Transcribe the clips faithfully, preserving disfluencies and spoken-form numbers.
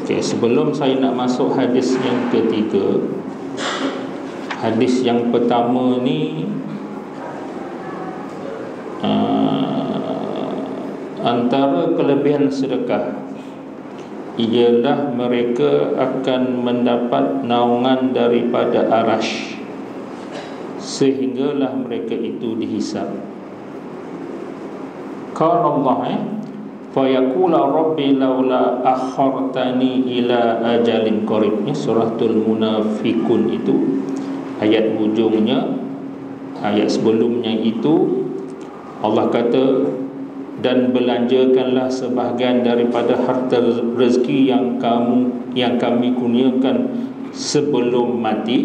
Okay, sebelum saya nak masuk hadis yang ketiga, hadis yang pertama ni uh, antara kelebihan sedekah ialah mereka akan mendapat naungan daripada arash, sehinggalah mereka itu dihisab. Qala Allah eh fayaqula rabbi laula akhartani ila ajalin qarib. Ini suratul munafikun itu ayat hujungnya. Ayat sebelumnya itu Allah kata, dan belanjakanlah sebahagian daripada harta rezeki yang kamu yang kami kurniakan sebelum mati.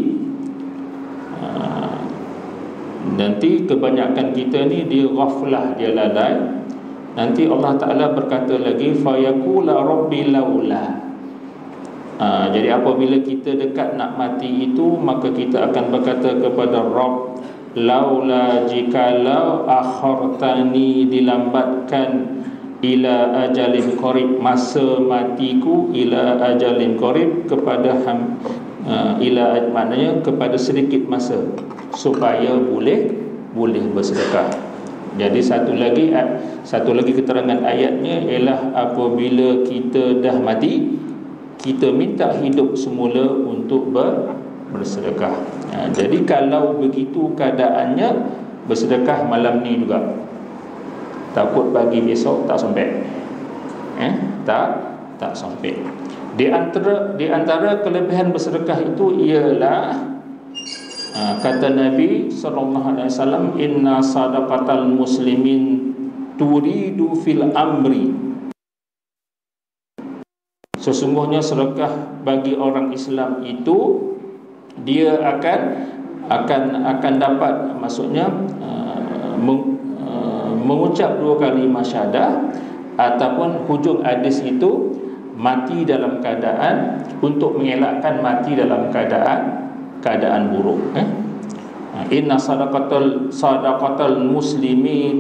Nanti kebanyakan kita ni dia ghaflah, dia lalai. Nanti Allah Ta'ala berkata lagi fayaqula rabbi laula. ha, Jadi apabila kita dekat nak mati itu, maka kita akan berkata kepada Rabb, laula jikalau akhartani, dilambatkan, ila ajalin qarib, masa matiku, ila ajalin qarib, kepada ham, uh, ila maknanya kepada sedikit masa, supaya boleh boleh bersedekah. Jadi satu lagi satu lagi keterangan ayatnya ialah apabila kita dah mati, kita minta hidup semula untuk ber, bersedekah. Ha, jadi kalau begitu keadaannya, bersedekah malam ni juga. Takut pagi besok tak sampai. Eh, tak tak sampai. Di antara di antara kelebihan bersedekah itu ialah Ha, kata Nabi sallallahu alaihi wasallam, inna sadaqatal muslimin turidu fil amri. Sesungguhnya sedekah bagi orang Islam itu dia akan akan akan dapat, maksudnya uh, meng, uh, mengucap dua kali masyahadah, ataupun hujung hadis itu mati dalam keadaan, untuk mengelakkan mati dalam keadaan keadaan buruk. eh? Inna sadaqatal sadaqatal muslimi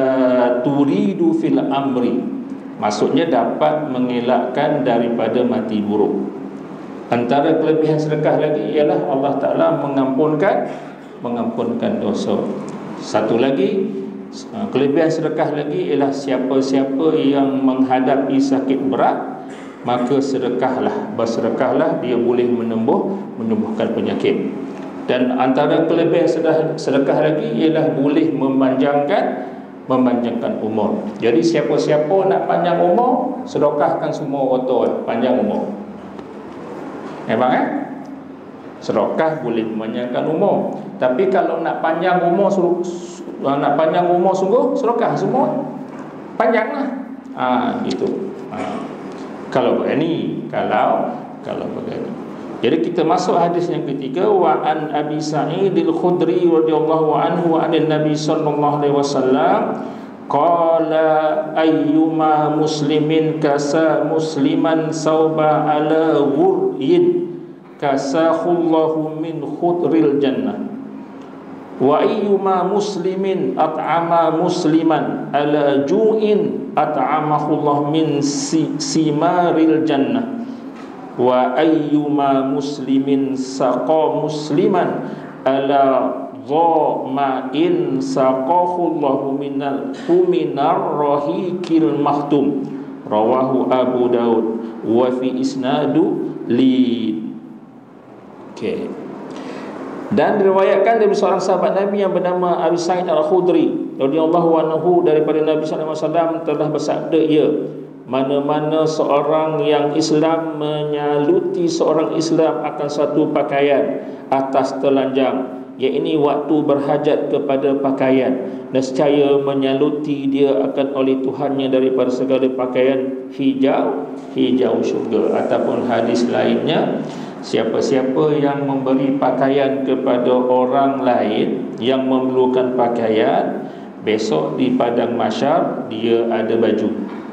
turidu fil amri, maksudnya dapat mengelakkan daripada mati buruk. Antara kelebihan sedekah lagi ialah Allah Ta'ala mengampunkan mengampunkan dosa. Satu lagi kelebihan sedekah lagi ialah siapa-siapa yang menghadapi sakit berat, maka sedekahlah, bersedekahlah, dia boleh menembuh menyembuhkan penyakit. Dan antara kelebihan sedekah lagi ialah boleh memanjangkan memanjangkan umur. Jadi siapa-siapa nak panjang umur, sedekahkan semua waktu panjang umur. Memang eh? Sedekah boleh memanjangkan umur. Tapi kalau nak panjang umur, nak panjang umur sungguh, sedekah semua panjanglah. Ah, gitu. Ah. Kalau begini, kalau kalau begini. Jadi kita masuk hadis yang ketiga, wa an Abi Sa'id al-Khudri radhiyallahu anhu wa an Nabi sallallahu alaihi wasallam qala ayyuma muslimin kasa musliman sauba ala ghuryin kasahullahu min khudril jannah wa ayyuma muslimin at'ama musliman ala ju'in at'amahullah min si, simaril jannah wa ayyuma muslimin saqa musliman ala dhama'in saqahullahu minal huminar rahikil mahtum. Rawahu Abu Daud wa fi isnadu li. Okay. Dan diriwayatkan dari seorang sahabat Nabi yang bernama Abi Sa'id al-Khudri radhiyallahu anhu, daripada Nabi sallallahu alaihi wasallam telah bersabda, ia mana-mana seorang yang Islam menyaluti seorang Islam akan satu pakaian atas telanjang, iaitu waktu berhajat kepada pakaian, nescaya menyaluti dia akan oleh Tuhannya daripada segala pakaian hijau hijau syurga. Ataupun hadis lainnya, siapa-siapa yang memberi pakaian kepada orang lain yang memerlukan pakaian, besok di padang mahsyar dia ada baju.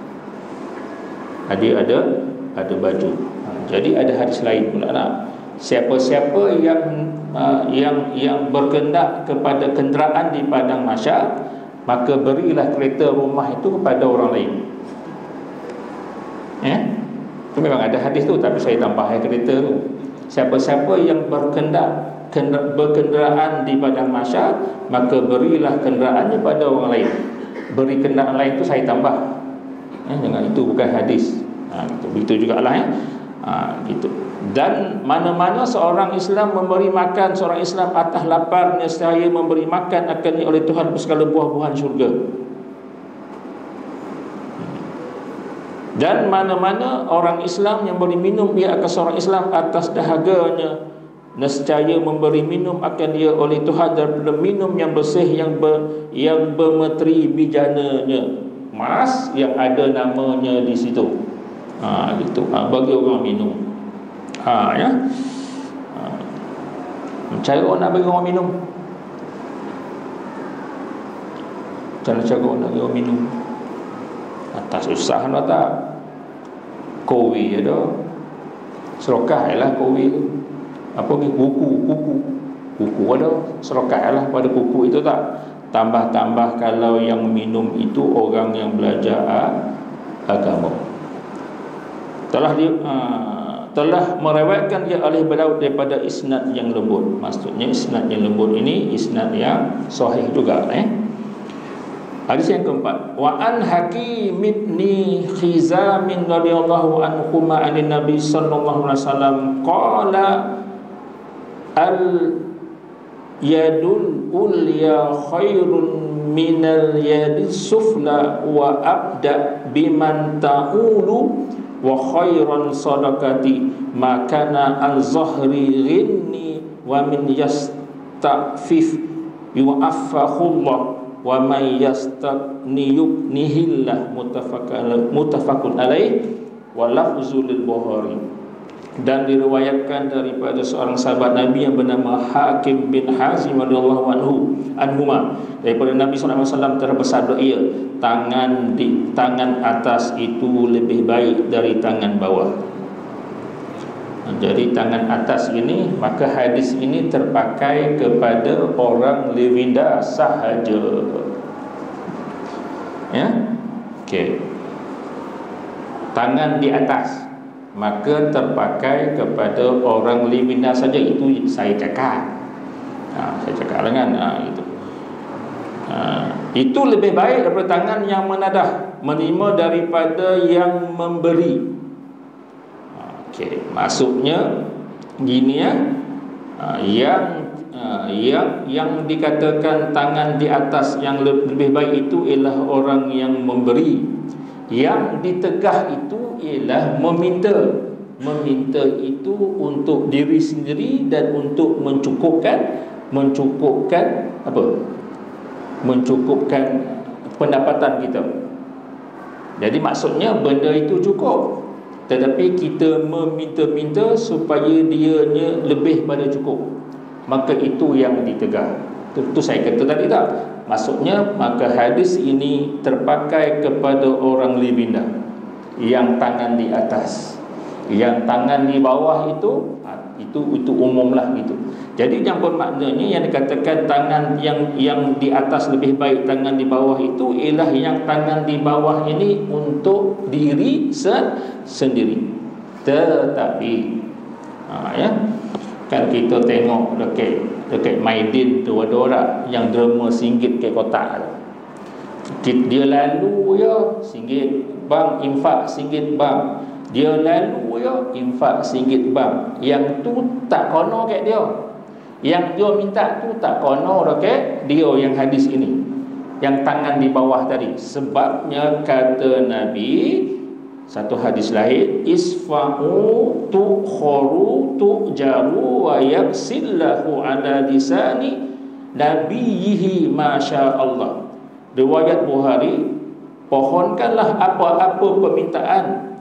Dia ada ada baju. Jadi ada hadis lain pula nak, siapa-siapa yang uh, yang yang berkendak kepada kenderaan di padang mahsyar, maka berilah kereta rumah itu kepada orang lain. Eh? Itu memang ada hadis tu, tapi saya tambah ayat kereta tu. Siapa-siapa yang berkendak berkenderaan di padang mahsyar, maka berilah kenderaannya pada orang lain. Beri kenderaan lain tu saya tambah. Eh, jangan, itu bukan hadis. Ha, gitu. Begitu jugalah ya. Ha, gitu. Dan mana-mana seorang Islam memberi makan seorang Islam atas lapar, nescaya memberi makan akannya oleh Tuhan segala buah-buahan syurga. Dan mana-mana orang Islam yang beri minum ia akan seorang Islam atas dahaganya, nescaya memberi minum akan dia oleh Tuhan daripada minum yang bersih, yang ber, yang bermeteri bijananya, mas yang ada namanya di situ. Ha, gitu. Ha, bagi orang minum. Ha, ya. Ha. Cara orang nak bagi orang minum. Cara cara orang nak bagi orang minum. Atas susah nak tak? Kowi ada. Serokah lah kowi tu. Apa ke kuku, kuku. Kuku ada, serokah lah pada kuku itu tak. Tambah-tambah kalau yang minum itu orang yang belajar agama. Telah di, uh, telah meriwayatkan dia oleh Daud daripada isnad yang lembut. Maksudnya isnad yang lembut ini isnad yang sahih juga, eh. Hadis yang keempat, wa an Hakim bin Hizam radhiyallahu anhu ma an Nabi sallallahu alaihi wasallam qala al yadul ulya khairun minal yadis sufla wa abda biman ta'ulu wa khairan sadaqati makana al-zahri ghinni wa min yastafif yu'affahullah wa may yastaqni yuknihillah muttafaqun alaih wa lafzul Bukhari. Dan diriwayatkan daripada seorang sahabat Nabi yang bernama Hakim bin Hazim radhiyallahu anhu anhuma, daripada Nabi sallallahu alaihi wasallam telah bersabda ia, tangan di tangan atas itu lebih baik dari tangan bawah. Jadi tangan atas ini, maka hadis ini terpakai kepada orang Levinda sahaja. Ya. Okey. Tangan di atas, maka terpakai kepada orang Levinda saja. Itu saya cakap. Ha, saya cakap dengan ha, itu. Ha, itu lebih baik daripada tangan yang menadah, menerima daripada yang memberi. Okay, maksudnya gini ya, uh, yang uh, yang yang dikatakan tangan di atas yang lebih baik itu ialah orang yang memberi. Yang ditegah itu ialah meminta. Meminta itu untuk diri sendiri dan untuk mencukupkan mencukupkan apa? Mencukupkan pendapatan kita. Jadi maksudnya benda itu cukup, tetapi kita meminta-minta supaya dianya lebih pada cukup, maka itu yang ditegah. Itu saya kata tadi tak. Maksudnya maka hadis ini terpakai kepada orang Levinda yang tangan di atas, yang tangan di bawah itu itu itu umumlah gitu. Jadi yang bermaknanya yang dikatakan tangan yang yang di atas lebih baik tangan di bawah itu ialah yang tangan di bawah ini untuk diri se sendiri. Tetapi ha, ya, kan kita tengok dekat dekat Maidin tu ada orang yang derma singgit ke kotak tu. Dia lalu ya singgit bang, infak singgit bang. Dia lalu ya infak singgit bang. Yang tu tak kono kat dia. Yang dia minta tu tak kono dekat dia yang hadis ini, yang tangan di bawah tadi. Sebabnya kata Nabi satu hadis lain, isfa'u tu'kharu tu'jaru wa yaksillahu ala lisani nabiyhi masyaallah. Riwayat Bukhari, pohonkanlah apa-apa permintaan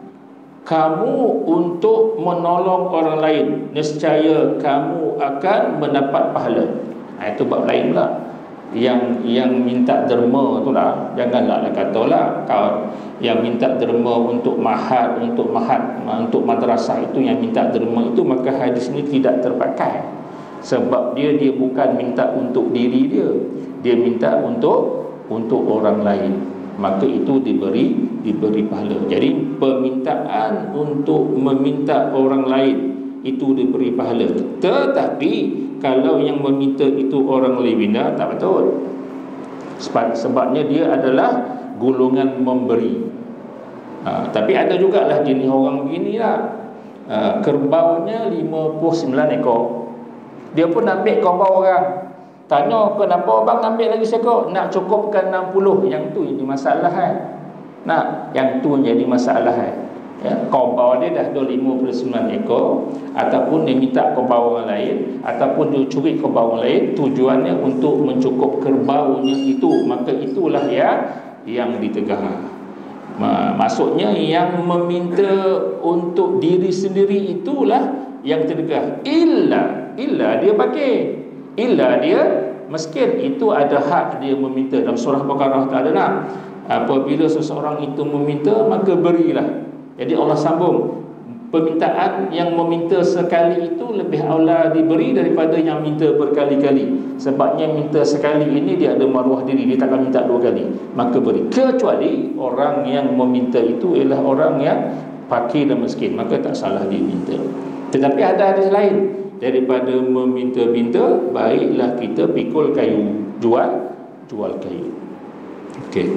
kamu untuk menolong orang lain, nescaya kamu akan mendapat pahala. Ha, itu bab lain pula. Yang yang minta derma tu lah, janganlah katalah kau yang minta derma untuk mahat, untuk mahat, untuk madrasah itu yang minta derma itu, maka hadis ini tidak terpakai. Sebab dia dia bukan minta untuk diri dia, dia minta untuk untuk orang lain. maka itu diberi diberi pahala. Jadi permintaan untuk meminta orang lain itu diberi pahala. Tetapi kalau yang meminta itu orang Lewina, tak betul. Sebab, sebabnya dia adalah golongan memberi. ha, Tapi ada jugalah jenis orang begini lah. ha, Kerbaunya lima puluh sembilan ekor, dia pun ambil kerbau orang. Tanya, kenapa abang ambil lagi seekor? Nak cukupkan enam puluh. Yang tu jadi masalah kan? Nak, yang tu jadi masalah kan? Ya, kerbau dia dah ada lima puluh sembilan ekor, ataupun dia minta kerbau orang lain, ataupun dia curi kerbau orang lain, tujuannya untuk mencukup kerbaunya itu, maka itulah ya yang ditegah. Maksudnya yang meminta untuk diri sendiri itulah yang tertegah. Illa Illa dia pakai, illa dia miskin, itu ada hak dia meminta. Dalam surah Baqarah tak ada nak, apabila seseorang itu meminta, maka berilah. Jadi Allah sambung, permintaan yang meminta sekali itu lebih aula diberi daripada yang minta berkali-kali. Sebabnya minta sekali ini dia ada maruah diri, dia takkan minta dua kali, maka beri. Kecuali orang yang meminta itu ialah orang yang fakir dan miskin, maka tak salah dia minta. Tetapi ada hadis lain, daripada meminta-minta, baiklah kita pikul kayu, jual jual kayu. Okey.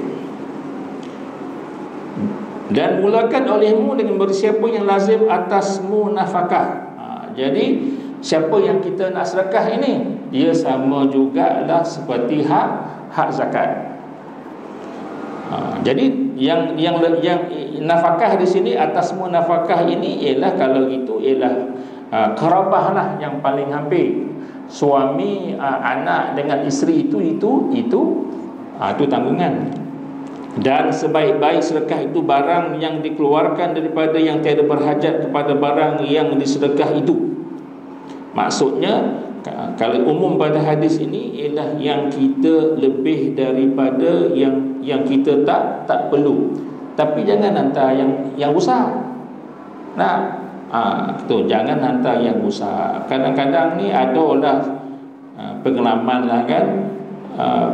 Dan mulakan olehmu dengan beri siapa yang lazim atasmu nafkah. ha, Jadi siapa yang kita nak sedekah ini, dia sama jugalah seperti hak hak zakat. ha, Jadi yang yang yang nafkah di sini, atasmu nafkah ini ialah, kalau itu ialah uh, kerabah lah yang paling hampir. Suami, uh, anak dengan isteri itu itu itu uh, itu tanggungan. Dan sebaik-baik sedekah itu barang yang dikeluarkan daripada yang tiada berhajat kepada barang yang disedekah itu. Maksudnya, kalau umum pada hadis ini ialah yang kita lebih daripada yang yang kita tak tak perlu. Tapi jangan hantar yang yang besar. Nah, ah tu jangan hantar yang besar. Kadang-kadang ni ada lah ah, pengalaman lah kan. Ah,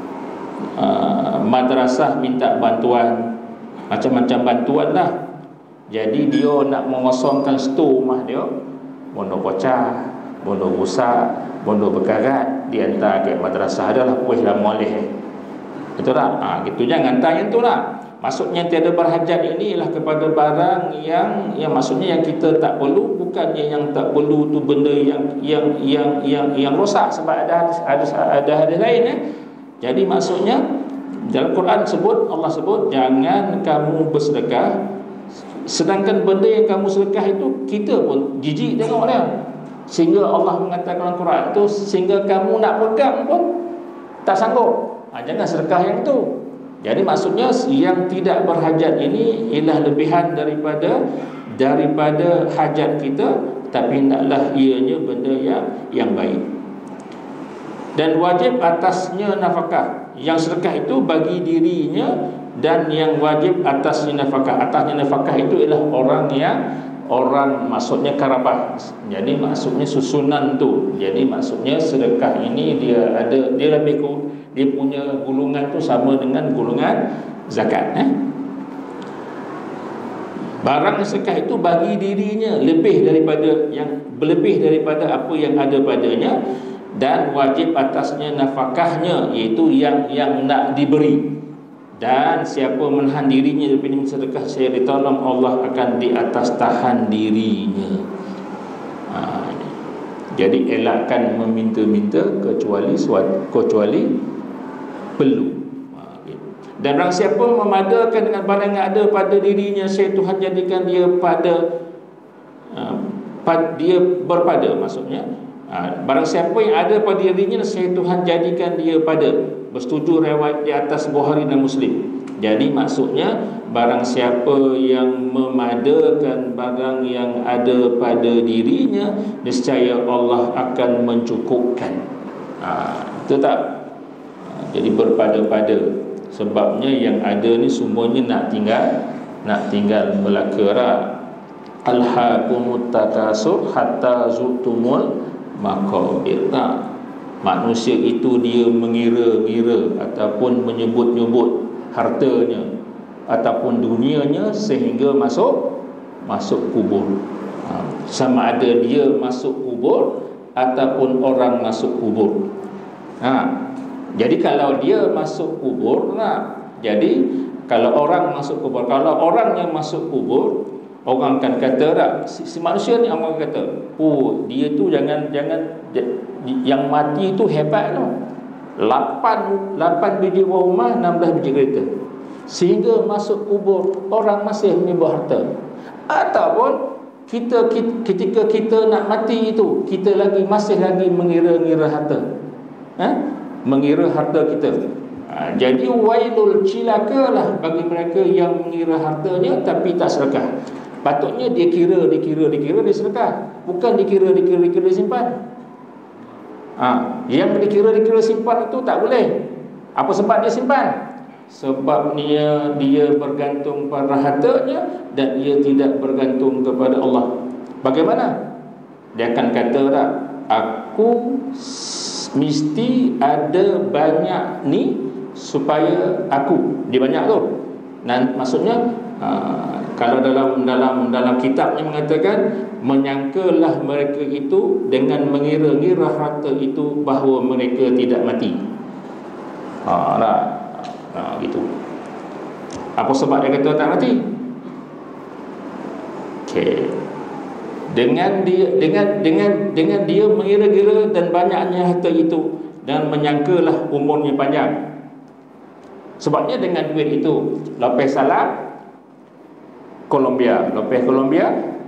Uh, madrasah minta bantuan, macam-macam bantuan lah. Jadi dia nak mengosongkan stor rumah dia, bondo pecah, bondo rusak, bondo berkarat, dia hantar ke madrasah. Adalah puih lah mualih. Betul tak? Ha, gitu, jangan hantar yang tu lah. Maksudnya tiada berhajat ini ialah kepada barang yang yang maksudnya yang kita tak perlu, bukannya yang tak perlu tu benda yang yang yang yang, yang rosak. Sebab ada hadis, ada ada hadis lain eh. Jadi maksudnya dalam Quran sebut, Allah sebut, jangan kamu bersedekah sedangkan benda yang kamu sedekah itu kita pun jijik tengok dia. Sehingga Allah mengatakan dalam Quran itu, sehingga kamu nak pegang pun tak sanggup. ha, Jangan sedekah yang itu. Jadi maksudnya yang tidak berhajat ini ialah lebihan daripada daripada hajat kita, tapi hendaklah ianya benda yang yang baik. Dan wajib atasnya nafkah. Yang sedekah itu bagi dirinya, dan yang wajib atasnya nafkah. Atasnya nafkah itu ialah orang yang orang maksudnya karabah. Jadi maksudnya susunan tu. Jadi maksudnya sedekah ini dia ada, dia lebih dia punya gulungan tu sama dengan gulungan zakat eh? Barang sedekah itu bagi dirinya lebih daripada yang berlebih daripada apa yang ada padanya, dan wajib atasnya nafkahnya, iaitu yang yang nak diberi. Dan siapa menahan dirinya daripada sedekah, saya ditolong Allah akan di atas tahan dirinya. ha, Jadi elakkan meminta-minta kecuali suatu, kecuali perlu. ha, Dan barang siapa memadakan dengan barang yang ada pada dirinya, saya Tuhan jadikan dia pada uh, pad, dia berpada. Maksudnya Ha, barang siapa yang ada pada dirinya, saya Tuhan jadikan dia pada. Bersetuju riwayat di atas Bukhari dan Muslim. Jadi maksudnya barang siapa yang memadakan barang yang ada pada dirinya, nescaya Allah akan mencukupkan. ha, Itu tak? ha, Jadi berpada-pada. Sebabnya yang ada ni semuanya nak tinggal, nak tinggal belaka. Alhaakumut takasur hatta zutumul maqabir. Tak, manusia itu dia mengira-ngira ataupun menyebut-nyebut hartanya ataupun dunianya sehingga masuk masuk kubur. Ha, sama ada dia masuk kubur ataupun orang masuk kubur. Ha, jadi kalau dia masuk kubur, nah, jadi kalau orang masuk kubur, kalau orang yang masuk kubur, orang akan kata tak, si, si manusia ni orang kata, oh dia tu jangan jangan yang mati tu hebat tau. lapan biji buah rumah, enam belas biji kereta. Sehingga masuk kubur orang masih menyembah harta. Ataupun kita, kita ketika kita nak mati itu, kita lagi masih lagi mengira-ngira harta. Ha? Mengira harta kita. Ha, jadi wailul cilakalah bagi mereka yang mengira hartanya tapi tak sedekah. Patutnya dia kira, dikira, dikira, dia sedekah. Bukan dikira, dikira, dikira, dia simpan. Ha, yang dikira, dikira, simpan itu tak boleh. Apa sebab dia simpan? Sebab dia, dia bergantung pada hartanya dan dia tidak bergantung kepada Allah. Bagaimana? Dia akan kata tak, aku mesti ada banyak ni supaya aku. Dia banyak tu. Dan maksudnya uh, kalau dalam dalam dalam kitabnya mengatakan, menyangkalah mereka itu dengan mengira-ngira harta itu bahawa mereka tidak mati. Ha, tak? Ha, gitu. Apa sebab dia kata tak mati? Okey. Dengan dia dengan dengan dengan dia mengira-gira dan banyaknya harta itu dan menyangkalah umurnya panjang. Sebabnya dengan duit itu Lopez Salam Colombia, Lopez Colombia,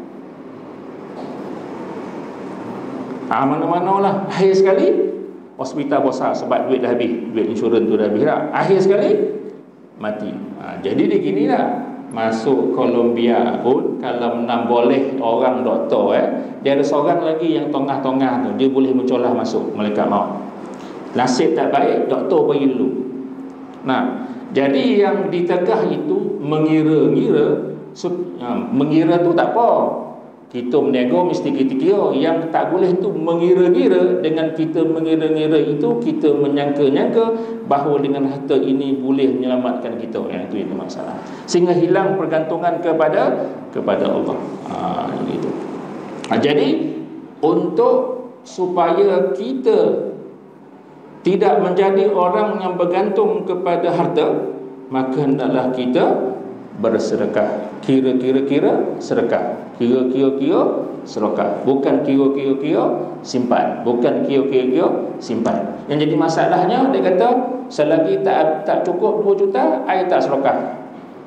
ah mana-mana lah, akhir sekali hospital besar sebab duit dah habis, duit insurans tu dah habis dah. Akhir sekali mati. Ha, jadi dia gini lah, masuk Colombia pun kalau enam boleh orang doktor eh, dia ada seorang lagi yang tengah-tengah tu, dia boleh mencolah masuk malaikat maut. Nasib tak baik, doktor bagi dulu. Nah, jadi yang ditegah itu mengira-ngira. Mengira tu tak apa, kita menego mesti kita kira. Yang tak boleh tu mengira-ngira. Dengan kita mengira-ngira itu, kita menyangka-nyangka bahawa dengan harta ini boleh menyelamatkan kita. Yang itu yang masalah, sehingga hilang pergantungan kepada kepada Allah. Ha, gitu. Ha, jadi untuk supaya kita tidak menjadi orang yang bergantung kepada harta, maka hendaklah kita bersedekah. Kira-kira-kira sedekah, kira-kira-kira sedekah, bukan kira-kira-kira simpan, bukan kira-kira-kira simpan. Yang jadi masalahnya, dia kata selagi tak tak cukup dua juta, I tak sedekah.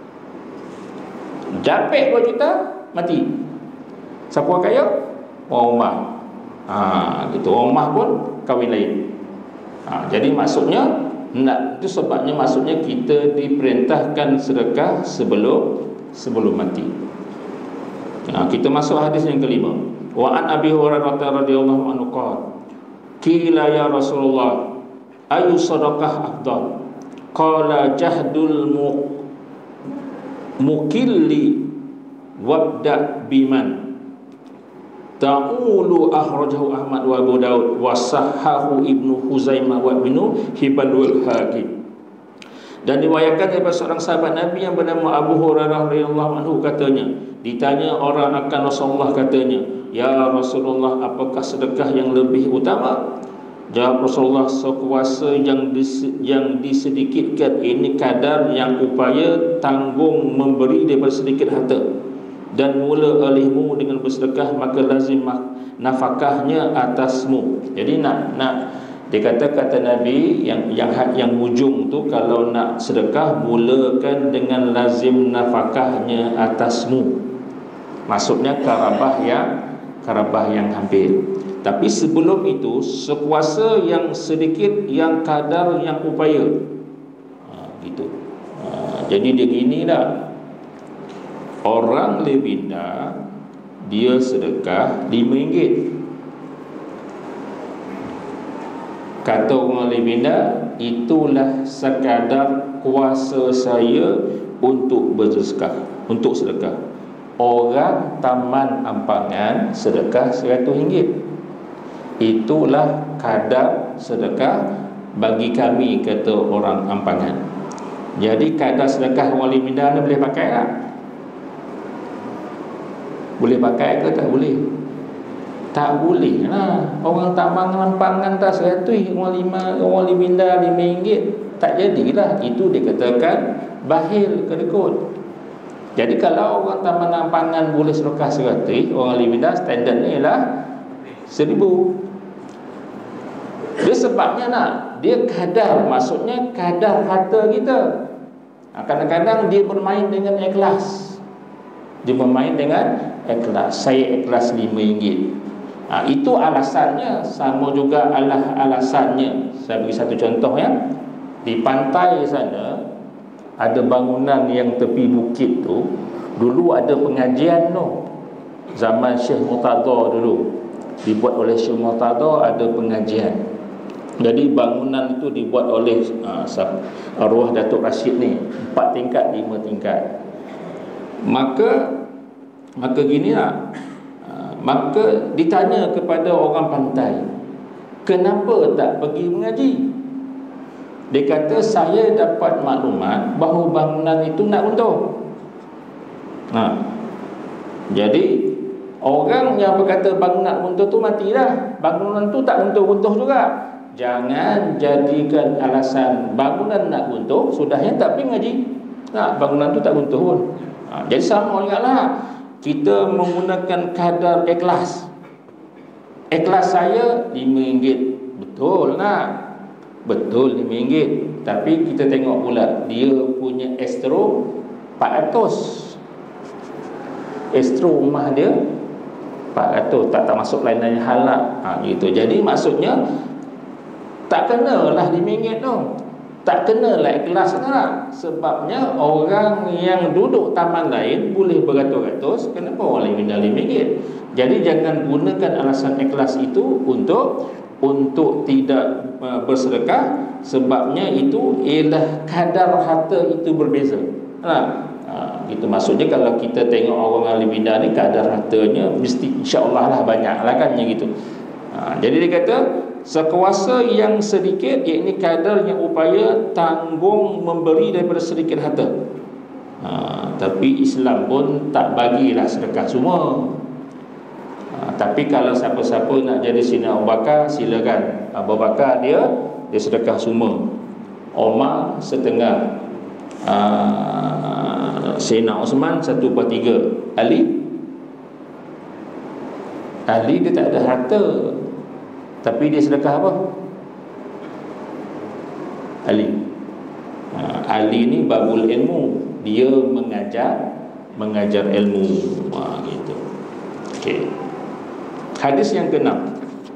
Japek dua juta, mati. Siapa kaya? Orang rumah. Ha, gitu. Orang rumah pun kahwin lain. Ha, jadi maksudnya nak, itu sebabnya maksudnya kita diperintahkan sedekah sebelum sebelum mati. Ha, kita masuk hadis yang kelima. Wa an Abi Hurairah radhiyallahu anhu qala, qila ya Rasulullah, ayu sadaqah afdal? Qala jahdul mukilli wabda biman ta'ulu. Akhrajahu Ahmad wa Abu Daud wa sahahu Ibnu Huzaimah wa Ibnu Hibban wal Hakim. Dan diwayatkan daripada seorang sahabat Nabi yang bernama Abu Hurairah radhiyallahu anhu, katanya, ditanya orang akan Rasulullah, katanya, ya Rasulullah, apakah sedekah yang lebih utama? Jawab Rasulullah, sekuasa yang dis, yang disedikitkan ini kadar yang upaya tanggung memberi daripada sedikit harta, dan mula olehmu dengan bersedekah, maka lazim nafkahnya atasmu. Jadi nak nak dia kata kata Nabi yang yang yang ujung tu, kalau nak sedekah mulakan dengan lazim nafkahnya atasmu. Maksudnya karabah yang karabah yang hampir. Tapi sebelum itu sekuasa yang sedikit yang kadar yang upaya. Ha, gitu. Ha, jadi dia gini dah. Orang lebinda dia sedekah lima ringgit. Kata orang lebinda, itulah sekadar kuasa saya untuk bersedekah, untuk sedekah. Orang Taman Ampangan sedekah seratus ringgit. Itulah kadar sedekah bagi kami, kata orang Ampangan. Jadi kadar sedekah wali minda ni boleh pakai tak? Boleh pakai ke tak boleh? Tak boleh lah. Orang tak mangan tak seratus, orang lima, orang wali minda lima ringgit, tak jadilah. Itu dikatakan bahil kedekut. Jadi kalau orang taman pangan boleh sedekah seratus, orang liminda standard ni ialah seribu. Dia sebabnya nak, dia kadar, maksudnya kadar harta kita. Kadang-kadang dia bermain dengan ikhlas. Dia bermain dengan ikhlas. Saya ikhlas lima ringgit. Ha, itu alasannya. Sama juga alah alasannya. Saya bagi satu contoh ya. Di pantai sana ada bangunan yang tepi bukit tu. Dulu ada pengajian tu. Zaman Syekh Murtada dulu. Dibuat oleh Syekh Murtada, ada pengajian. Jadi bangunan itu dibuat oleh uh, arwah Datuk Rashid ni, empat tingkat, lima tingkat. Maka Maka gini lah, uh, maka ditanya kepada orang pantai, kenapa tak pergi mengaji? Dia kata, saya dapat maklumat bahawa bangunan itu nak runtuh. Nah, jadi orang yang berkata bangunan runtuh tu matilah. Bangunan tu tak runtuh-runtuh juga. Jangan jadikan alasan bangunan nak runtuh, sudahnya tak pergi mengaji. Nah, bangunan tu tak runtuh pun. Nah, jadi sama ingatlah, kita menggunakan kadar ikhlas. Ikhlas saya lima ringgit. Betul nak? Betul lima ringgit. Tapi kita tengok pula, dia punya estro empat ratus. Estro rumah dia empat ratus, tak termasuk lain-lain halak. Ha, gitu. Jadi maksudnya tak kenalah lima ringgit tu. Tak kenalah ikhlas tak? Sebabnya orang yang duduk taman lain boleh beratus-ratus, kenapa orang lain minta lima ringgit? Jadi jangan gunakan alasan ikhlas itu untuk untuk tidak uh, bersedekah. Sebabnya itu ialah kadar harta itu berbeza. Nah, ha, itu maksudnya kalau kita tengok orang ahli bidah ni, kadar hartanya mesti insya-Allah lah banyak lah kan gitu. Ha, jadi dia kata sekuasa yang sedikit, iaitu kadar yang upaya tanggung memberi daripada sedikit harta. Ha, tapi Islam pun tak bagilah sedekah semua. Ha, tapi kalau siapa-siapa nak jadi Sayyidina Abu Bakar, silakan. Abu Bakar dia dia sedekah semua. Umar setengah. uh, Sayyidina Osman satu per tiga. Ali Ali dia tak ada harta, tapi dia sedekah apa? Ali uh, Ali ni babul ilmu. Dia mengajar Mengajar ilmu. uh, gitu. Okey. Hadis yang keenam.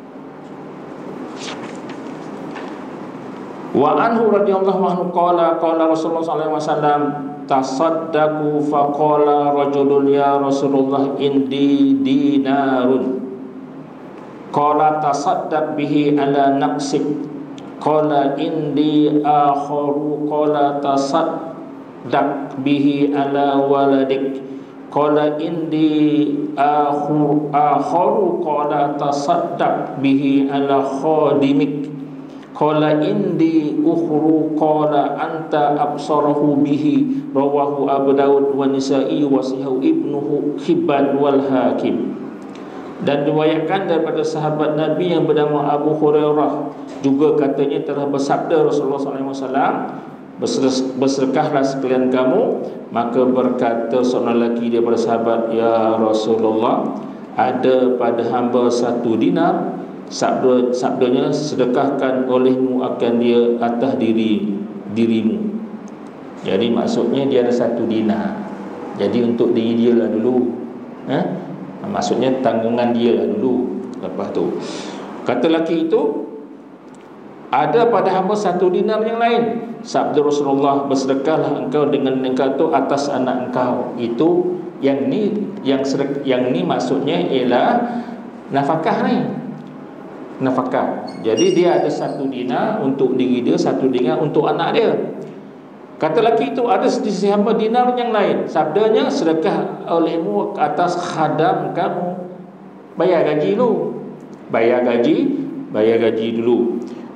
Wa anhu radhiyallahu anhu qala qala Rasulullah sallallahu alaihi wasallam tasaddaqu faqala rajulun ya Rasulullah indi dinarun qala tasaddaq bihi ala naqsik qala indi akharu qala tasaddaq bihi ala waladik qala indi akhur akharu qala tasaddaq bihi ala khadimik qala indi ukhru qala anta absarahu bihi rawahu Abu Daud wa Nisa'i wa Sahihu Ibnu Hibban wal Hakim. Dan diriwayatkan daripada sahabat Nabi yang bernama Abu Hurairah juga katanya telah bersabda Rasulullah sallallahu alaihi wasallam, bersedekahlah sekalian kamu. Maka berkata seorang lelaki daripada sahabat, ya Rasulullah, ada pada hamba satu dinar. Sabda, sabdanya, sedekahkan olehmu akan dia atas diri dirimu. Jadi maksudnya dia ada satu dinar. Jadi untuk diri dia lah dulu. eh? Maksudnya tanggungan dia lah dulu. Lepas tu kata lelaki itu, ada pada hamba satu dinar yang lain. Sabda Rasulullah, bersedekahlah engkau dengan engkau tu atas anak engkau. Itu yang ni yang sedek, yang ni maksudnya ialah nafkah ni. Nafkah. Jadi dia ada satu dinar untuk diri dia, satu dinar untuk anak dia. Kata lelaki itu, ada sisi hamba dinar yang lain. Sabdanya, sedekah olehmu ke atas khadam kamu. Bayar gaji dulu. Bayar gaji, bayar gaji dulu.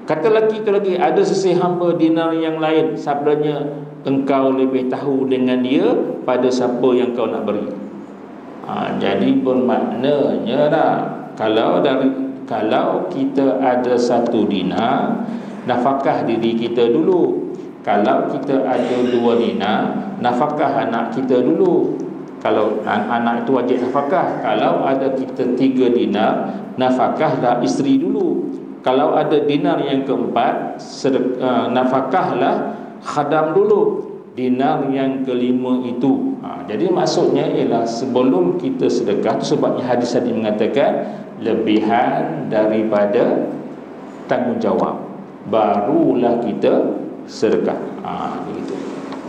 Kata lagi tu lagi, ada sesih hamba dinar yang lain, sabdanya, engkau lebih tahu dengan dia pada siapa yang kau nak beri. Ha, jadi bermaknanya lah, kalau dari kalau kita ada satu dinar, nafkah diri kita dulu. Kalau kita ada dua dinar, nafkah anak kita dulu. Kalau anak itu wajib nafkah. Kalau ada kita tiga dinar, nafkahlah isteri dulu. Kalau ada dinar yang keempat, sedek, uh, nafkahlah khadam dulu. Dinar yang kelima itu. Ha, jadi maksudnya ialah sebelum kita sedekah, itu sebabnya hadis tadi mengatakan lebihan daripada tanggungjawab, barulah kita sedekah. Ha, begitu.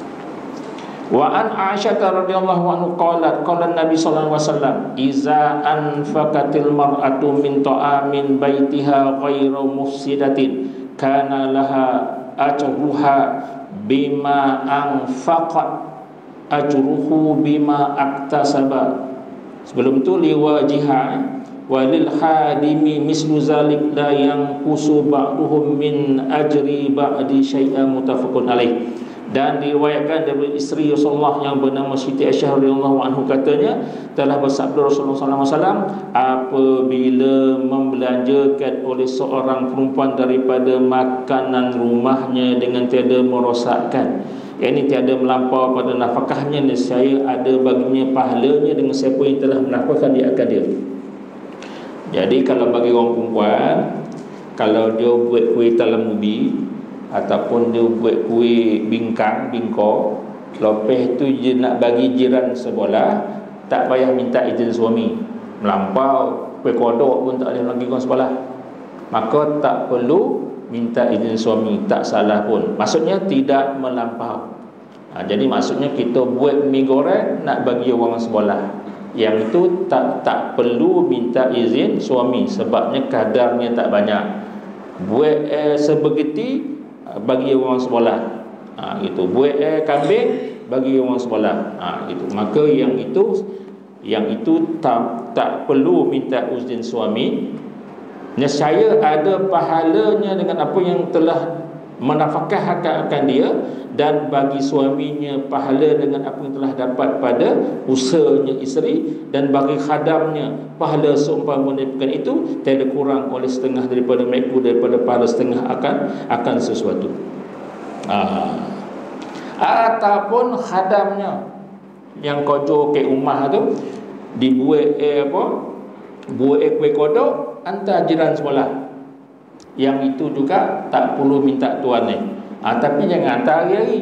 Wa an Aisyah radhiyallahu anhu qalat qala Nabi sallallahu alaihi wasallam iza anfaqatil mar'atu min ta'amin baitiha ghairu mufsidatin kana laha ajruha bima anfaqat ajruhu bima aktasaba. Sebelum tu liwajiha walil hadimi mislu zalik la yanqusu ba'duhum min ajri ba'di syai'an muttafaqun alaih. Dan diriwayatkan dari isteri Rasulullah yang bernama Siti Aisyah radhiyallahu anhu, katanya telah bersabda Rasulullah sallallahu alaihi wasallam, apabila membelanjakan oleh seorang perempuan daripada makanan rumahnya dengan tiada merosakkan, yakni tiada melampau pada nafkahnya, nescaya ada baginya pahalanya dengan siapa yang telah menafkahkan dia akan dia. Jadi kalau bagi orang perempuan, kalau dia buat kuih talam ubi ataupun dia buat kuih bingkang, bingkor, lepas tu dia nak bagi jiran sebelah, tak payah minta izin suami. Melampau kuih kodok pun tak boleh bagi orang sebelah, maka tak perlu minta izin suami, tak salah pun. Maksudnya tidak melampau. ha, Jadi maksudnya kita buat mi goreng nak bagi orang sebelah, yang itu tak tak perlu minta izin suami, sebabnya kadarnya tak banyak. Buat eh, sebegiti bagi orang sebelah, ha, gitu. Buat eh, kambing bagi orang sebelah, ha, gitu. Maka yang itu yang itu tak tak perlu minta izin suami. Nescaya ada pahalanya dengan apa yang telah menafkahkan akan dia, dan bagi suaminya pahala dengan apa yang telah dapat pada usahanya isteri, dan bagi khadamnya pahala seumpama demikian itu, tiada kurang oleh setengah daripada mereka daripada pahala setengah akan akan sesuatu. Ah. Ataupun khadamnya yang kojo ke rumah tu dibuat eh, apa? Buat eh, kuih kodok hantar jiran sebelah, yang itu juga tak perlu minta tuan ni. Ha, tapi jangan hantar hari-hari.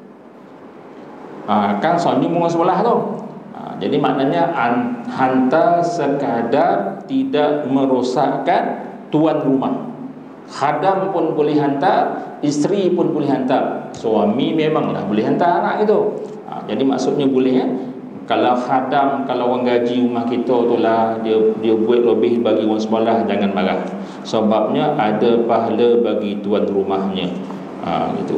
Ha, kan senyum orang sebelah tu. Ha, jadi maknanya hantar sekadar tidak merosakkan tuan rumah. Khadam pun boleh hantar, isteri pun boleh hantar. Suami memanglah boleh hantar anak itu. Ha, jadi maksudnya boleh ya. Kalau khadam, kalau orang gaji rumah kita tu lah, dia dia buat lebih bagi orang sebelah, jangan marah. Sebabnya ada pahala bagi tuan rumahnya. Ha, gitu.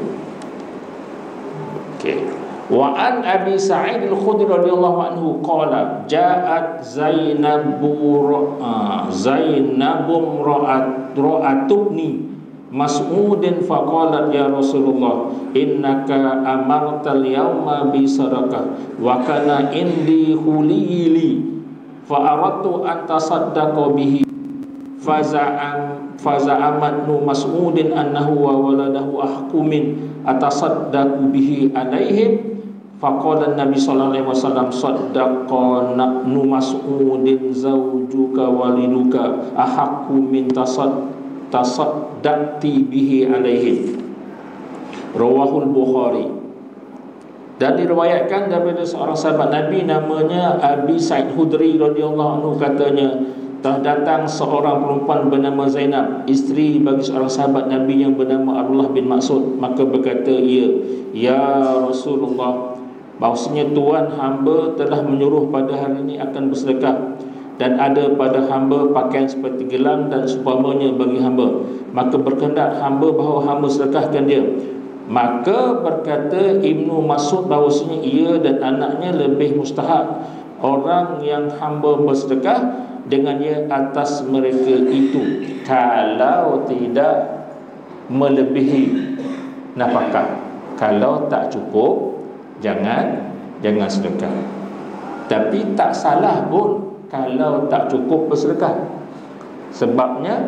Okey. Wa an Abi Sa'id Al-Khudri radhiyallahu anhu qala ja'at Zainabu uh, Zainabum ra'at ra'atubni Mas'udin faqalat ya Rasulullah innaka amartal yawma bi sadaqah wa kana indi hulili fa aradtu an tasaddaqa bihi faza'am faza'amat nu Mas'udin annahu wa waladahu ahkumin atasaddaqu bihi alaihim faqala Nabi sallallahu alaihi wasallam saddaqa nu Mas'udin zawjuka waliduka ahqqu min tasad tasaddaqti bihi alaihim. Rawahul Bukhari. Dan diriwayatkan daripada seorang sahabat Nabi namanya Abi Sa'id Khudri radhiyallahu anhu, katanya telah datang seorang perempuan bernama Zainab, isteri bagi seorang sahabat Nabi yang bernama Abdullah bin Mas'ud. Maka berkata ia, ya Rasulullah, bahawasanya Tuhan hamba telah menyuruh pada hari ini akan bersedekah, dan ada pada hamba pakaian seperti gelang dan seumpamanya bagi hamba, maka berkehendak hamba bahawa hamba sedekahkan dia. Maka berkata Ibnu Mas'ud bahawasanya ia dan anaknya lebih mustahak orang yang hamba bersedekah dengannya atas mereka itu, kalau tidak melebihi nafkah. Kalau tak cukup, jangan jangan sedekah. Tapi tak salah pun kalau tak cukup bersedekah. Sebabnya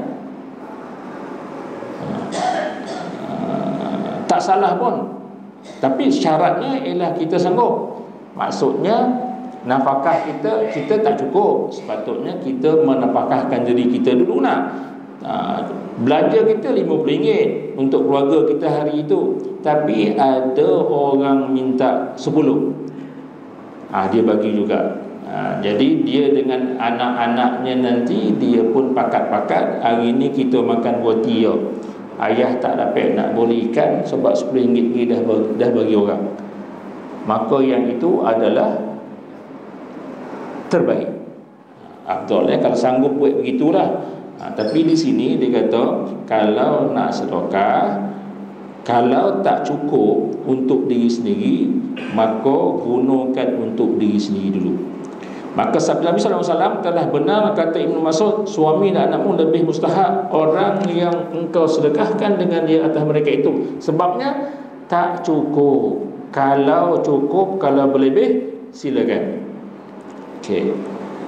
uh, tak salah pun, tapi syaratnya ialah kita sanggup. Maksudnya nafkah kita kita tak cukup, sepatutnya kita menafkahkan diri kita dulu nak. Uh, belanja kita lima puluh ringgit untuk keluarga kita hari itu, tapi ada orang minta sepuluh, ha, dia bagi juga. ha, Jadi dia dengan anak-anaknya nanti dia pun pakat-pakat, hari ni kita makan roti ya, ayah tak dapat nak beli ikan sebab sepuluh ringgit ni dah, dah bagi orang. Maka yang itu adalah terbaik, afdal ya, kalau sanggup buat begitulah. Ha, tapi di sini dia kata kalau nak sedekah, kalau tak cukup untuk diri sendiri, maka gunakan untuk diri sendiri dulu. Maka sabda Nabi sallallahu alaihi wasallam telah benar kata Ibnu Mas'ud, suami dan anakmu lebih mustahak orang yang engkau sedekahkan dengan dia atas mereka itu. Sebabnya tak cukup. Kalau cukup, kalau berlebih, silakan. Okey.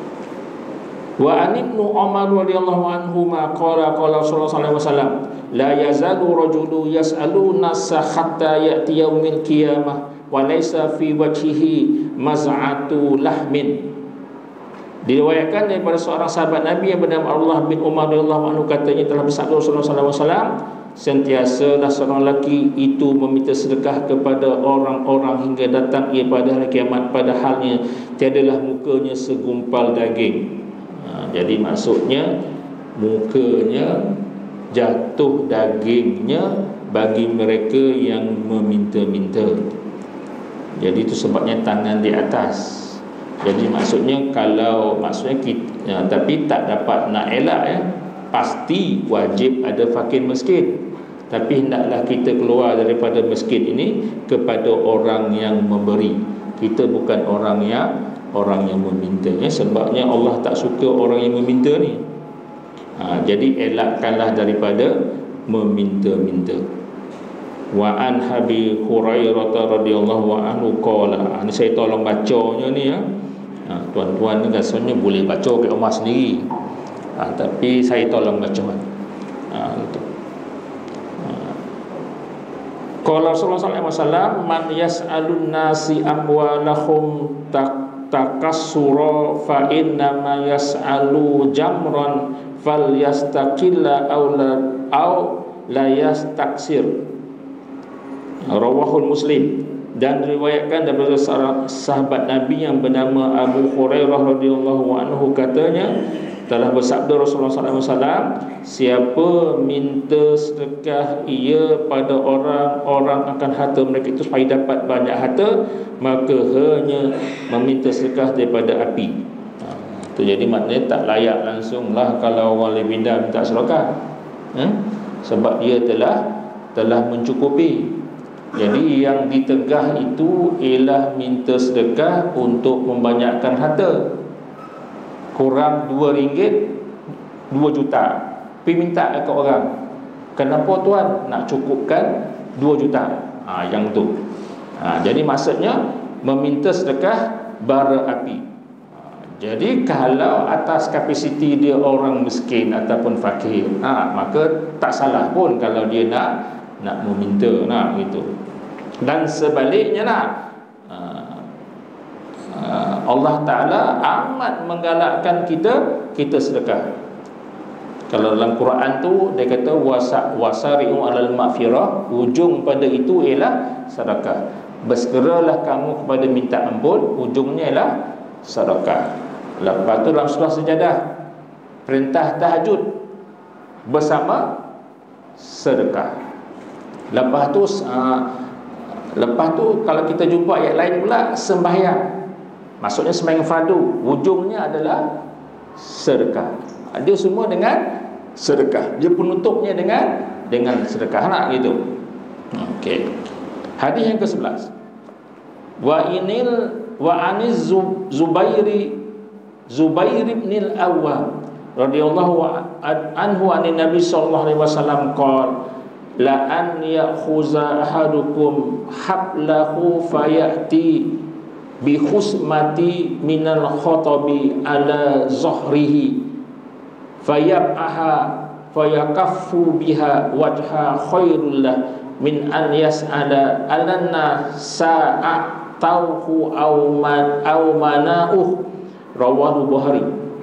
Wa an Ibnu Umar radhiyallahu anhu ma qala qala sallallahu alaihi wasallam la yazalu rajulu yas'alu nasa hatta ya'ti yaumil qiyamah wa laysa fi wajhihi maz'atu lahmin. Diriwayatkan daripada seorang sahabat Nabi yang bernama Abdullah bin Umar radhiyallahu anhu, katanya telah bersabda Rasulullah sallallahu alaihi wasallam, sentiasalah seorang lelaki itu meminta sedekah kepada orang-orang hingga datang ia pada hari kiamat, padahalnya tiadalah mukanya segumpal daging. Ha, jadi maksudnya mukanya jatuh dagingnya bagi mereka yang meminta-minta. Jadi itu sebabnya tangan di atas. Jadi maksudnya kalau maksudnya kita, ya, tapi tak dapat nak elak ya, pasti wajib ada fakir miskin. Tapi hendaklah kita keluar daripada miskin ini kepada orang yang memberi. Kita bukan orang yang orang yang meminta ya, sebabnya Allah tak suka orang yang meminta ni. Ha, jadi elakkanlah daripada meminta-minta. Wa an Abi Hurairah radhiyallahu anhu qala, ini saya tolong bacanya ni ya. Ha, tuan-tuan ni rasanya boleh baca ke rumah sendiri. Ha, tapi saya tolong baca. Ha, itu. Qala Rasulullah sallallahu alaihi wasallam, man yas'alun nasi amwalahum tak takassura fa inna ma yas'alu jamran fal yastaqilla aw la aw la yastaksir. Rawahul Muslim. Dan diriwayatkan daripada sahabat Nabi yang bernama Abu Hurairah radhiyallahu anhu, katanya telah bersabda Rasulullah sallallahu alaihi wasallam, siapa minta sedekah ia pada orang-orang akan harta mereka itu supaya dapat banyak harta, maka hanya meminta sedekah daripada api. Ha, itu jadi maknanya tak layak langsunglah kalau orang lebinda minta sedekah. Ha? Sebab dia telah telah mencukupi. Jadi yang ditegah itu ialah minta sedekah untuk membanyakkan harta. Kurang dua ringgit, dua juta, pergi minta ke orang. Kenapa tuan? Nak cukupkan dua juta. Ha, yang tu. Ha, jadi maksudnya meminta sedekah bara api. Ha, jadi kalau atas kapasiti dia orang miskin ataupun fakir, ha, maka tak salah pun kalau dia nak nak meminta nak gitu. Dan sebaliknya nak uh, uh, Allah Ta'ala amat menggalakkan kita kita sedekah. Kalau dalam Quran tu dia kata wasa wasari'u alal maghfirah, ujung pada itu ialah sedekah. Bersegeralah kamu kepada minta ampun, ujungnya ialah sedekah. Lepas tu dalam surah Sajadah perintah tahajud bersama sedekah. Lepas tu uh, lepas tu kalau kita jumpa ayat lain pula sembahyang. Maksudnya sembahyang fardu, ujungnya adalah sedekah. Dia semua dengan sedekah. Dia penutupnya dengan dengan sedekah nak gitu. Okey. Hadis yang ke sebelas. Wa inil wa aniz Zubairi Zubair ibn al-Awwam radhiyallahu anhu anin Nabi sallallahu alaihi wasallam qala la an ya'khuza ahadukum hablahu fayati bi khusmati minal khatabi ala zahrihi fayab'aha fayakaffu biha wajha khairul lah min an yas'ala alanna sa'atauhu aw man aw mana'uh. Rawahu Bukhari.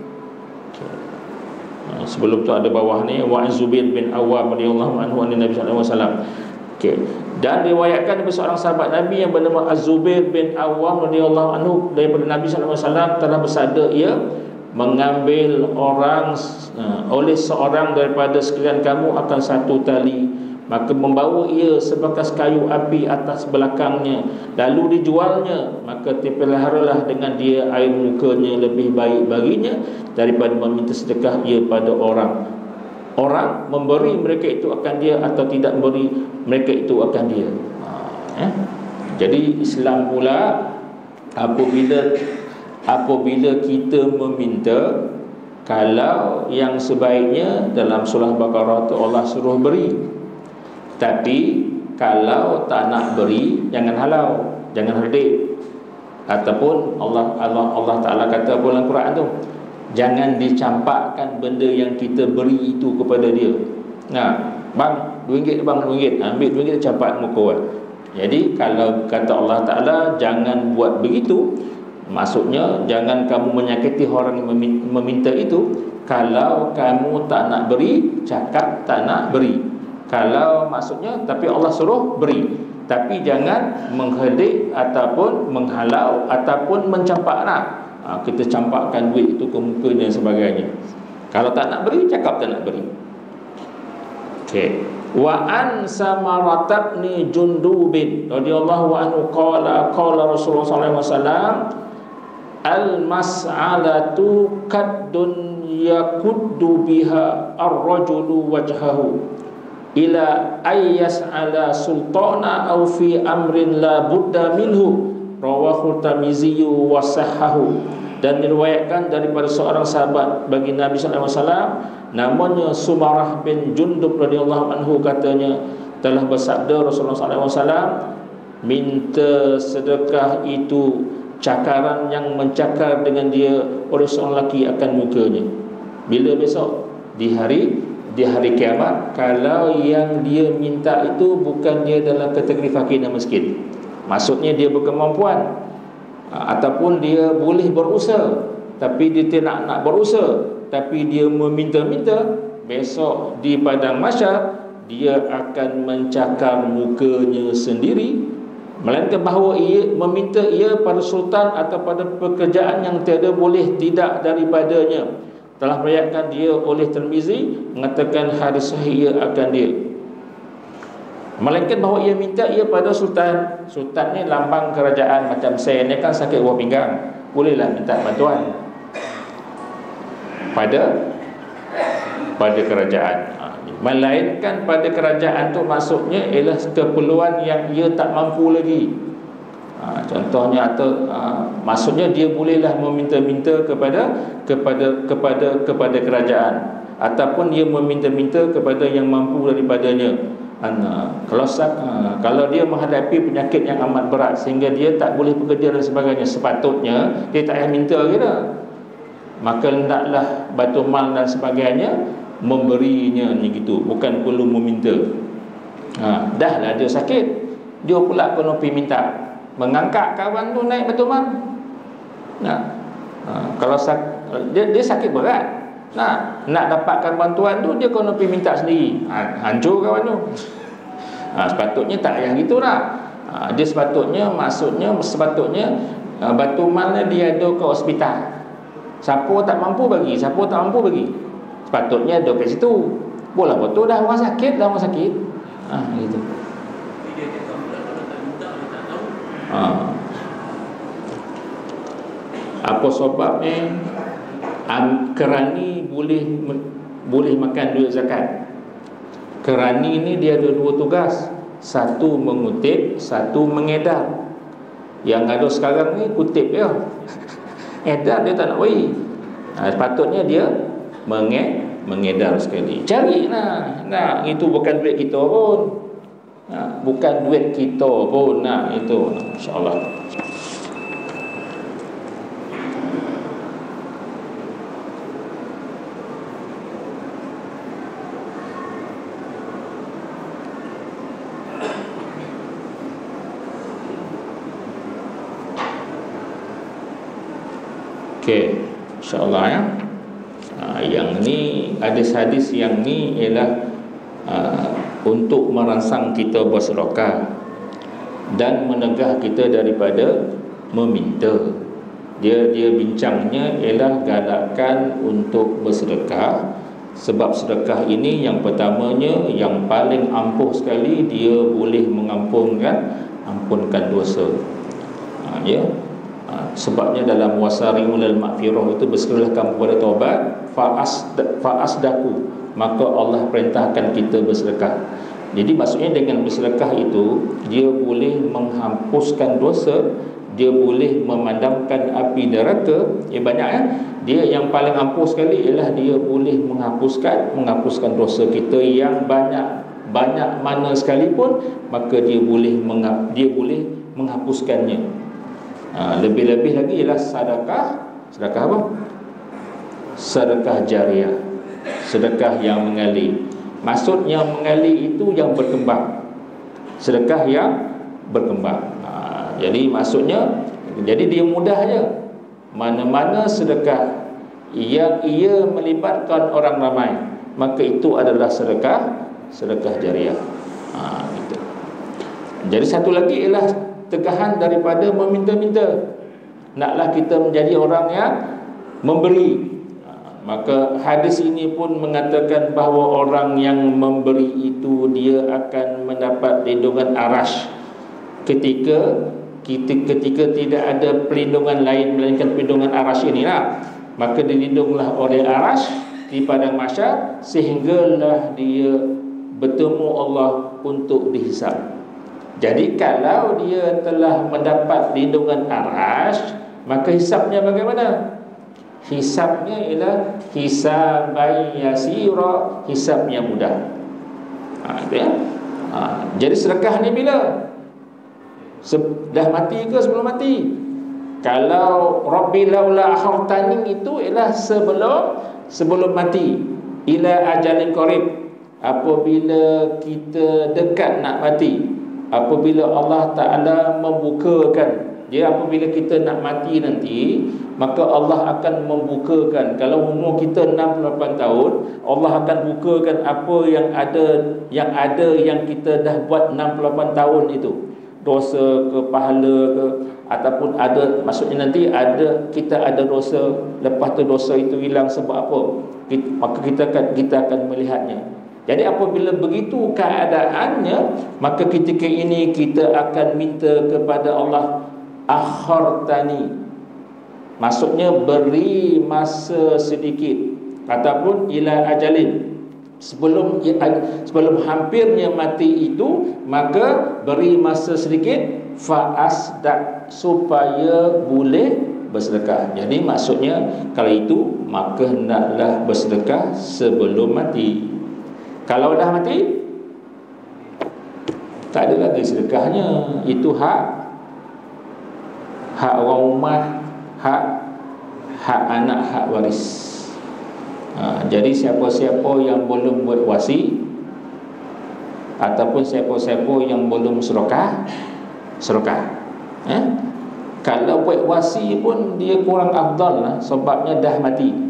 Sebelum tu ada bawah ni wa Zubair bin Awwam radhiyallahu anhu an Nabi sallallahu alaihi wasallam. Okey. Dan diriwayatkan daripada seorang sahabat Nabi yang bernama Az-Zubair bin Awwam radhiyallahu anhu daripada Nabi sallallahu alaihi wasallam telah bersabda, ia mengambil orang uh, oleh seorang daripada sekalian kamu akan satu tali, maka membawa ia sebekas kayu api atas belakangnya, lalu dijualnya, maka dipeliharalah dengan dia air mukanya lebih baik baginya daripada meminta sedekah ia pada orang. Orang memberi mereka itu akan dia, atau tidak memberi mereka itu akan dia. Ha, eh? Jadi Islam pula apabila apabila kita meminta, kalau yang sebaiknya dalam surah Baqarah tu Allah suruh beri. Tapi kalau tak nak beri, jangan halau, jangan herdik. Ataupun Allah Allah Allah Taala kata apa dalam Quran tu, jangan dicampakkan benda yang kita beri itu kepada dia. Nah, bang, dua ringgit bang, dua ringgit. Ambil dua ringgit campak muka orang. Jadi kalau kata Allah Taala jangan buat begitu, maksudnya jangan kamu menyakiti orang yang meminta itu. Kalau kamu tak nak beri, cakap tak nak beri. Kalau maksudnya, tapi Allah suruh beri, tapi jangan mengherdik ataupun menghalau ataupun mencampak nak. Ha, kita campakkan duit itu ke muka dan sebagainya. Kalau tak nak beri, cakap tak nak beri. Okey. Wa an Samaratab ni Jundubin radhiyallahu anhu qala qala Rasulullah sallallahu alaihi wasallam, al mas'alatu kaddun yakuddu biha ar-rajulu wajhahu ila ayyas ala sultana aw fi amrin la budda minhu. Rawahu Tirmizi wa sahahu. Dan diriwayatkan daripada seorang sahabat bagi Nabi sallallahu alaihi wasallam, namanya Sumarah bin Jundub radhiyallahu anhu, katanya telah bersabda Rasulullah sallallahu alaihi wasallam, minta sedekah itu cakaran yang mencakar dengan dia oleh seorang lelaki akan mukanya. Bila besok? Di hari di hari kiamat, kalau yang dia minta itu bukan dia dalam kategori fakir dan miskin, maksudnya dia berkemampuan, ataupun dia boleh berusaha tapi dia tidak nak berusaha, tapi dia meminta-minta, besok di padang mahsyar dia akan mencakar mukanya sendiri, melainkan bahawa ia meminta ia pada sultan atau pada pekerjaan yang tiada boleh tidak daripadanya. Telah meriwayatkan dia oleh Tirmizi, mengatakan hadis sahih ia akan dia, melainkan bahawa ia minta ia pada sultan. Sultan ni lambang kerajaan. Macam saya ni kan sakit buah pinggang, bolehlah minta bantuan pada pada kerajaan. Melainkan pada kerajaan tu maksudnya ialah keperluan yang ia tak mampu lagi. Ha, contohnya atau ha, maksudnya dia bolehlah meminta-minta kepada kepada kepada kepada kerajaan, ataupun dia meminta-minta kepada yang mampu daripadanya. Ha, kalau ha, kalau dia menghadapi penyakit yang amat berat sehingga dia tak boleh bekerja dan sebagainya, sepatutnya dia tak payah minta kira, maka hendaklah Baitul Mal dan sebagainya memberinya ni gitu, bukan perlu meminta. Ha, dah lah dia sakit, dia pula kena pergi minta, mengangkat kawan tu naik Baitul Mal. Nah, ha, kalau sak, dia, dia sakit berat, nah, nak dapatkan bantuan tu dia kena pergi minta sendiri. Ha, hancur kawan tu. Ha, sepatutnya tak yang gitu lah. Ha, dia sepatutnya, maksudnya sepatutnya ha, Baitul Mal ni dia ada ke hospital. Siapa tak mampu bagi, siapa tak mampu bagi, sepatutnya ada kat situ. Bola betul dah orang sakit, dah orang sakit. Ha, gitu. Ha. Apa sebabnya kerani boleh boleh makan duit zakat? Kerani ni dia ada dua tugas, satu mengutip, satu mengedar. Yang ada sekarang ni kutip dia, edar dia tak nak bagi. Ha, sepatutnya dia menge, mengedar sekali. Carilah. Nah, itu bukan duit kita pun. Nah, bukan duit kita pun. Nah, itu insya-Allah. Okey, insya-Allah ya. Ha, yang ni hadis-hadis yang ni ialah uh, untuk merangsang kita bersedekah dan menegah kita daripada meminta. Dia dia bincangnya ialah galakan untuk bersedekah, sebab sedekah ini yang pertamanya yang paling ampuh sekali, dia boleh mengampunkan ampunkan dosa. Ha, ya. Sebabnya dalam wasari'ul al-maghfirah itu bersegeralah kamu kepada taubat fa'asdaku, maka Allah perintahkan kita bersedekah. Jadi maksudnya dengan bersedekah itu dia boleh menghapuskan dosa, dia boleh memadamkan api neraka. Ya banyak ya. Dia yang paling ampuh sekali ialah dia boleh menghapuskan menghapuskan dosa kita yang banyak banyak mana sekalipun, maka dia boleh menghap, dia boleh menghapuskannya. Ha, lebih-lebih lagi ialah sedekah. Sedekah apa? Sedekah jariah, sedekah yang mengalir. Maksudnya mengalir itu yang berkembang, sedekah yang berkembang. Ha, jadi maksudnya, jadi dia mudahnya mana-mana sedekah yang ia melibatkan orang ramai, maka itu adalah sedekah sedekah jariah. Ha, gitu. Jadi satu lagi ialah tegahan daripada meminta-minta. Naklah kita menjadi orang yang memberi. Maka hadis ini pun mengatakan bahawa orang yang memberi itu dia akan mendapat lindungan arash ketika kita, ketika tidak ada perlindungan lain melainkan perlindungan arash inilah. Maka dilindunglah oleh arash di padang mahsyar sehinggalah dia bertemu Allah untuk dihisab. Jadi kalau dia telah mendapat lindungan arash, maka hisabnya bagaimana? Hisabnya ialah hisaban yasira, hisabnya mudah. Ha, itu ya. Ha, jadi sedekah ni bila? Dah mati ke sebelum mati? Kalau Rabbi laula akhartani itu ialah sebelum sebelum mati, ila ajalin qarib, apabila kita dekat nak mati. Apabila Allah Ta'ala membukakan dia, apabila kita nak mati nanti, maka Allah akan membukakan. Kalau umur kita enam puluh lapan tahun, Allah akan bukakan apa yang ada yang ada yang kita dah buat enam puluh lapan tahun itu, dosa ke, pahala ke, ataupun ada, maksudnya nanti ada kita ada dosa, lepas tu dosa itu hilang sebab apa, kita, maka kita akan kita akan melihatnya. Jadi apabila begitu keadaannya, maka ketika ini kita akan minta kepada Allah, akhartani, maksudnya beri masa sedikit, ataupun ila ajalin, sebelum sebelum hampirnya mati itu, maka beri masa sedikit, fa'asdak, supaya boleh bersedekah. Jadi maksudnya kalau itu, maka hendaklah bersedekah sebelum mati. Kalau dah mati, tak ada lagi sedekahnya. Itu hak hak orang rumah, hak hak anak, hak waris. Ha, jadi siapa-siapa yang belum buat wasi, ataupun siapa-siapa yang belum sedekah, sedekah. Eh? Kalau buat wasi pun dia kurang afdal lah, sebabnya dah mati.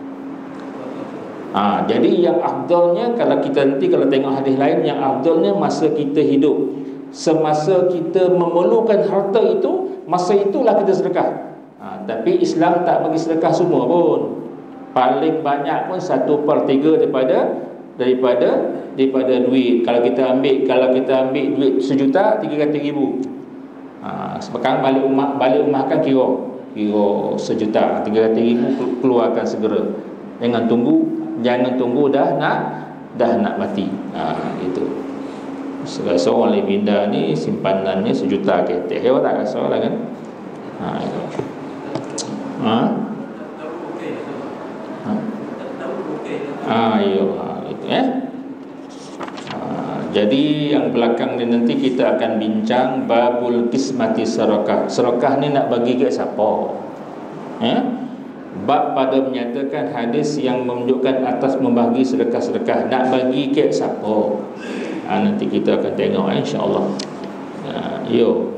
Ha, jadi yang afdalnya, kalau kita nanti kalau tengok hadis lain, yang afdalnya masa kita hidup, semasa kita memerlukan harta itu, masa itulah kita sedekah. Ha, tapi Islam tak bagi sedekah semua pun. Paling banyak pun satu per tiga daripada daripada daripada duit. Kalau kita ambil kalau kita ambil duit sejuta, tiga ratus ribu. Ha, sekarang balik rumah balik rumah kan kira kira sejuta, tiga ratus ribu keluarkan segera. Jangan tunggu Jangan tunggu dah nak dah nak mati. Ha, itu. Serasa orang Lebinda ni simpanannya sejuta ketek. Hewa tak rasa lah kan? Ha, itu. Ha? Ha? Ah, ya, itu eh. Ah, jadi yang belakang ni nanti kita akan bincang babul kismati sedekah. Sedekah ni nak bagi ke siapa? Eh? Bab pada menyatakan hadis yang menunjukkan atas membagi sedekah-sedekah, nak bagi ke siapa? Ah, nanti kita akan tengok eh, insya-Allah. Ah, yo.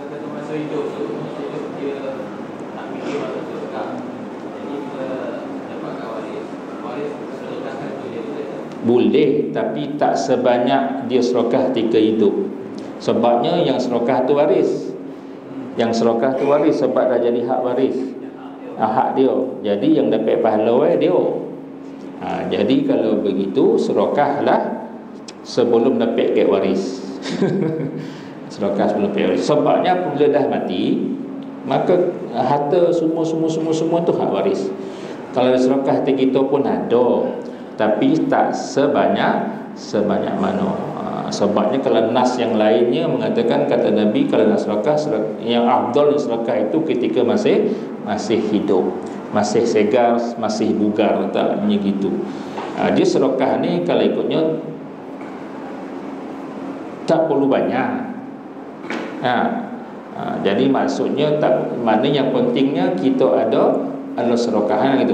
Boleh, tapi tak sebanyak dia sedekah ketika hidup. Sebabnya yang sedekah tu waris. Yang sedekah tu waris sebab dah jadi hak waris. Ha, hak dia. Jadi yang dapat pahala eh dia. Ha, jadi kalau begitu sedekahlah sebelum dapat kek waris. Sedekah sebelum dapat waris. Sebabnya apabila dah mati, maka harta semua semua semua semua tu hak waris. Kalau sedekah hati kita pun ada, tapi tak sebanyak sebanyak mana. Ha, sebabnya kalau nas yang lainnya mengatakan, kata Nabi, kalau nak sedekah, yang afdal sedekah itu ketika masih masih hidup, masih segar, masih bugar, taknya gitu. Ha, dia sedekah ni kalau ikutnya tak perlu banyak. Ha, ha, jadi maksudnya tak, maknanya yang pentingnya kita ada ada sedekah gitu.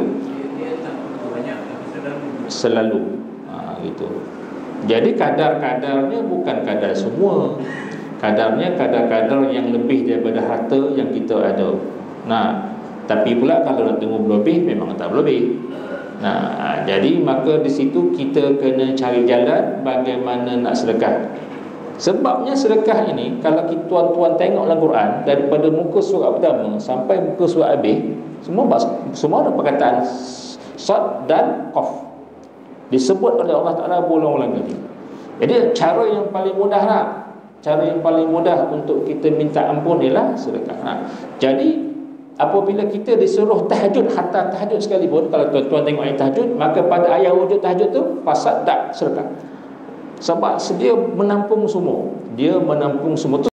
Selalu ha, gitu. Jadi kadar-kadarnya bukan kadar semua. Kadarnya kadar-kadar yang lebih daripada harta yang kita ada. Nah, tapi pula kalau nak tunggu berlebih, memang tak berlebih. Nah, jadi maka di situ kita kena cari jalan bagaimana nak sedekah. Sebabnya sedekah ini, kalau kita tuan-tuan tengok dalam Quran, daripada muka surat pertama sampai muka surat habis, semua semua ada perkataan sad dan qaf. Disebut oleh Allah Ta'ala berulang-ulang kali. Jadi cara yang paling mudah lah, cara yang paling mudah untuk kita minta ampun ialah sedekah. Ha. Jadi apabila kita disuruh tahajud, hatta tahajud sekalipun, kalau tuan-tuan tengok ayat tahajud, maka pada ayat wujud tahajud tu fasad tak sedekah. Sebab dia menampung semua. Dia menampung semua tu.